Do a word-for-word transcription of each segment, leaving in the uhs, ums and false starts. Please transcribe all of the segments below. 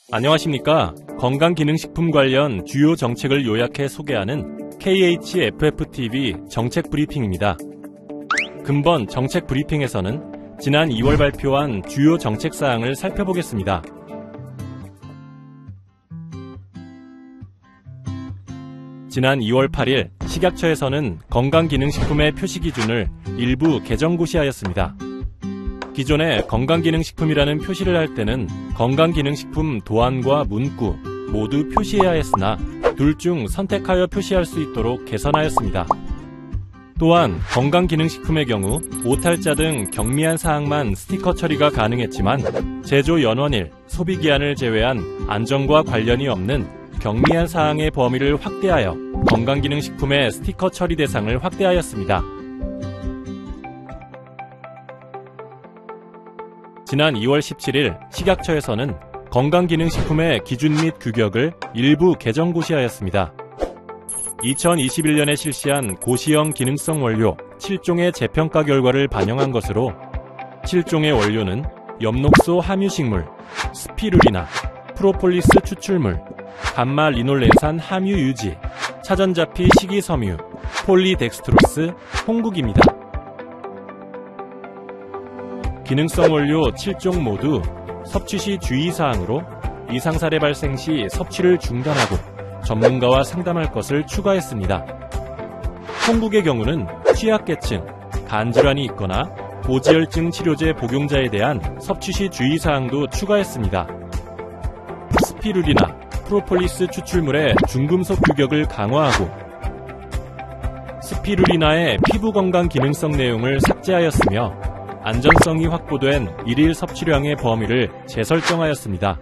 안녕하십니까. 건강기능식품 관련 주요 정책을 요약해 소개하는 케이에이치에프에프티비 정책 브리핑입니다. 근본 정책 브리핑에서는 지난 이월 발표한 주요 정책사항을 살펴보겠습니다. 지난 이월 팔일 식약처에서는 건강기능식품의 표시 기준을 일부 개정고시하였습니다. 기존에 건강기능식품이라는 표시를 할 때는 건강기능식품 도안과 문구 모두 표시해야 했으나 둘 중 선택하여 표시할 수 있도록 개선하였습니다. 또한 건강기능식품의 경우 오탈자 등 경미한 사항만 스티커 처리가 가능했지만 제조 연원일, 소비기한을 제외한 안전과 관련이 없는 경미한 사항의 범위를 확대하여 건강기능식품의 스티커 처리 대상을 확대하였습니다. 지난 이월 십칠일 식약처에서는 건강기능식품의 기준 및 규격을 일부 개정고시하였습니다. 이천이십일년에 실시한 고시형 기능성 원료 칠 종의 재평가 결과를 반영한 것으로 칠 종의 원료는 엽록소 함유식물, 스피루리나, 프로폴리스 추출물, 감마리놀렌산 함유 유지, 차전자피 식이섬유, 폴리덱스트로스, 홍국입니다. 기능성 원료 칠 종 모두 섭취 시 주의사항으로 이상 사례 발생 시 섭취를 중단하고 전문가와 상담할 것을 추가했습니다. 홍국의 경우는 취약계층, 간질환이 있거나 고지혈증 치료제 복용자에 대한 섭취 시 주의사항도 추가했습니다. 스피루리나, 프로폴리스 추출물의 중금속 규격을 강화하고 스피루리나의 피부 건강 기능성 내용을 삭제하였으며 안전성이 확보된 일일 섭취량의 범위를 재설정하였습니다.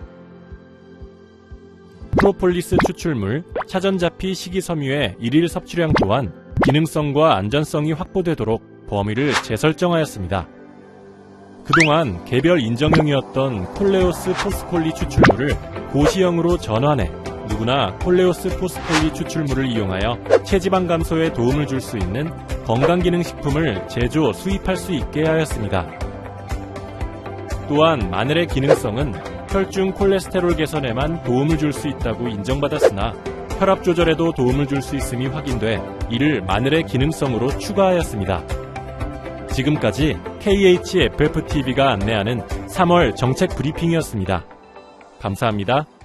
프로폴리스 추출물, 차전자피 식이섬유의 일일 섭취량 또한 기능성과 안전성이 확보되도록 범위를 재설정하였습니다. 그동안 개별 인정형이었던 콜레오스 포스콜리 추출물을 고시형으로 전환해 누구나 콜레오스 포스콜리 추출물을 이용하여 체지방 감소에 도움을 줄 수 있는 건강기능식품을 제조, 수입할 수 있게 하였습니다. 또한 마늘의 기능성은 혈중 콜레스테롤 개선에만 도움을 줄 수 있다고 인정받았으나 혈압 조절에도 도움을 줄 수 있음이 확인돼 이를 마늘의 기능성으로 추가하였습니다. 지금까지 케이에이치에프에프티비가 안내하는 삼월 정책 브리핑이었습니다. 감사합니다.